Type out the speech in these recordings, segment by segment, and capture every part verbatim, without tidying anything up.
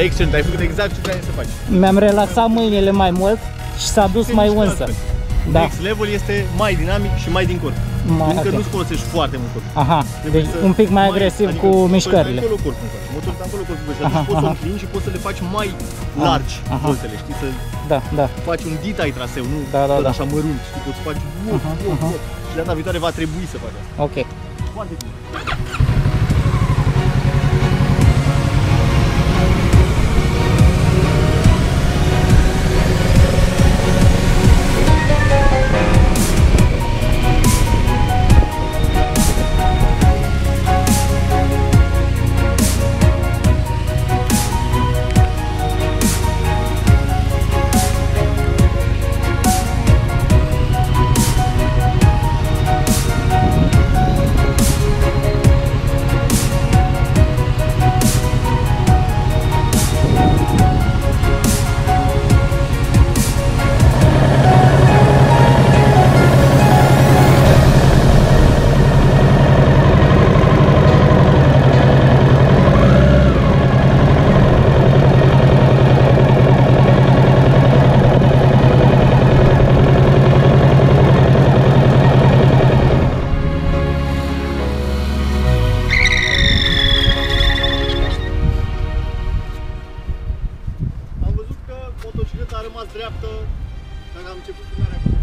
Excelent, ai făcut exact ce trebuie să faci. Mi-am relaxat mâinile mai mult și s-a dus mai unsă. Da. Next level este mai dinamic și mai din corp. Mai, Încă okay. nu-ți folosești foarte mult corp. Aha, deci un pic mai agresiv mai, cu adică mișcările. Acolo corpul, motorul acolo corpul, și atunci poți să înclini și poți să le faci mai largi voltele, știi, să da, da. faci un dita traseu, nu da, da, da. așa mărunt, știi, poți să faci wop, wop, wop. Și data viitoare va trebui să faci asta. Ok. Foarte bine. Motocicleta a rămas dreaptă, dacă am început filmarea cu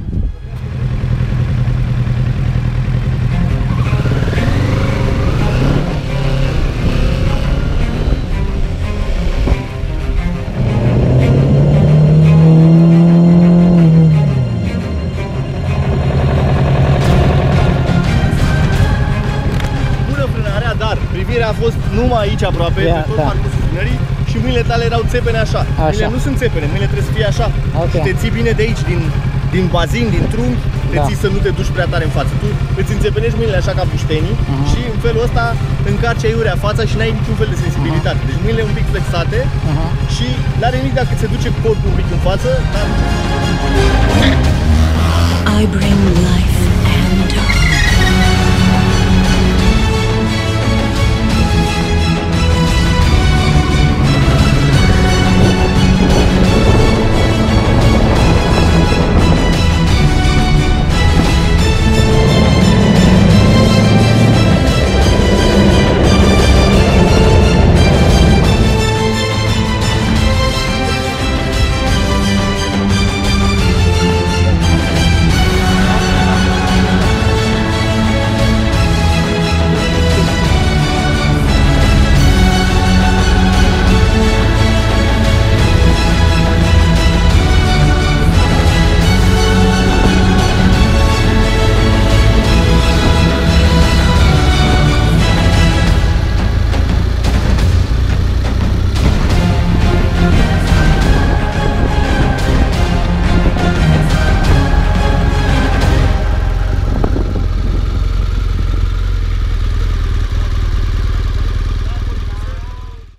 bună frânarea, dar privirea a fost numai aici aproape, yeah, pe tot da. parcursul frânării. Și mâinile tale erau țepene așa. așa. Mâinile nu sunt țepene, mâinile trebuie să fie așa. Okay. Și te ții bine de aici, din, din bazin, din trunchi, te da. ții să nu te duci prea tare în față. Tu îți înțepenești mâinile așa ca buștenii uh -huh. și în felul ăsta încarci aiurea fața și n-ai niciun fel de sensibilitate. Uh -huh. Deci mâinile un pic flexate uh -huh. și n-are nimic dacă se duce corpul un pic în față. Dar... I bring life.